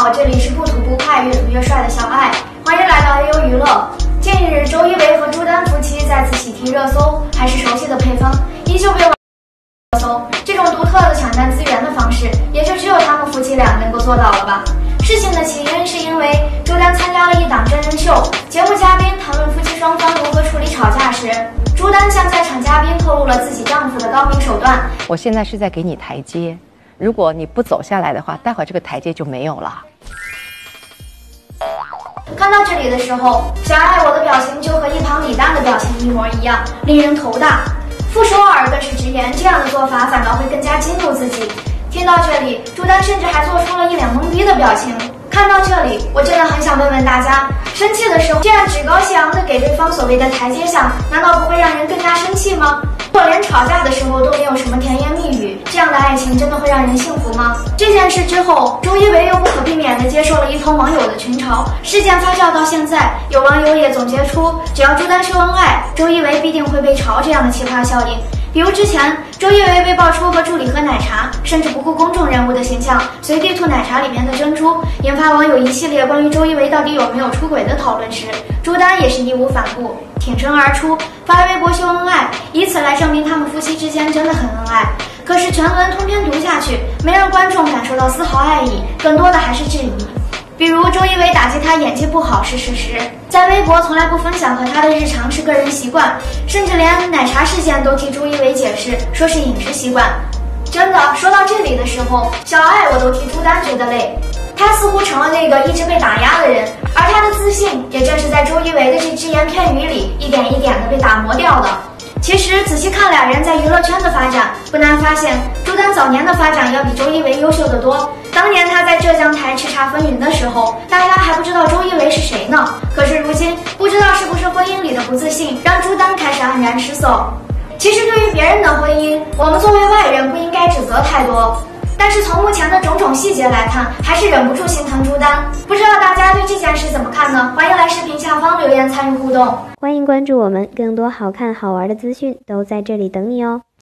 好，这里是不吐不快，越吐越帅的小爱，欢迎来到 AU 娱乐。近日，周一围和朱丹夫妻再次喜提热搜，还是熟悉的配方，依旧被网热搜。这种独特的抢占资源的方式，也就只有他们夫妻俩能够做到了吧？事情的起因是因为朱丹参加了一档真人秀，节目嘉宾谈论夫妻双方如何处理吵架时，朱丹向在场嘉宾透露了自己丈夫的高明手段。 我现在是在给你台阶，如果你不走下来的话，待会儿这个台阶就没有了。 看到这里的时候，小爱我的表情就和一旁李诞的表情一模一样，令人头大。傅首尔更是直言，这样的做法反倒会更加激怒自己。听到这里，朱丹甚至还做出了一脸懵逼的表情。看到这里，我真的很想问问大家，生气的时候这样趾高气扬的给对方所谓的台阶下，难道不会让人更加生气吗？如果连吵架的时候都没有什么甜言蜜语，这样的爱情真的会让人幸福吗？这件事之后，周一围又不可避免地接受了一通网友的群嘲。事件发酵到现在，有网友也总结出，只要朱丹秀恩爱，周一围必定会被嘲这样的奇葩效应。比如之前，周一围被爆出和助理喝奶茶，甚至不顾公众人物的形象，随地吐奶茶里面的珍珠，引发网友一系列关于周一围到底有没有出轨的讨论时，朱丹也是义无反顾，挺身而出，发微博秀恩爱，以此来证明他们夫妻之间真的很恩爱。可是全文通篇读下去，没让观众感受到丝毫爱意，更多的还是质疑。比如周一围打击他演技不好是事实，在微博从来不分享和他的日常是个人习惯，甚至连奶茶事件都替周一围解释，说是饮食习惯。真的，说到这里的时候，小爱我都替朱丹觉得累。他似乎成了那个一直被打压的人，而他的自信也正是在周一围的这只言片语里一点一点的被打磨掉的。其实仔细看俩人在娱乐圈的发展，不难发现朱丹早年的发展要比周一围优秀得多。当年他在浙江台叱咤风云的时候，大家还不知道周一围是谁呢。可是如今，不知道是不是婚姻里的不自信，让朱丹开始黯然失色。其实对于别人的婚姻，我们作为外人不应该指责太多。但是从目前的种种细节来看，还是忍不住心疼朱丹。不知道大家对这件事怎么看呢？欢迎来视频下方留言参与互动。 欢迎关注我们，更多好看好玩的资讯都在这里等你哦。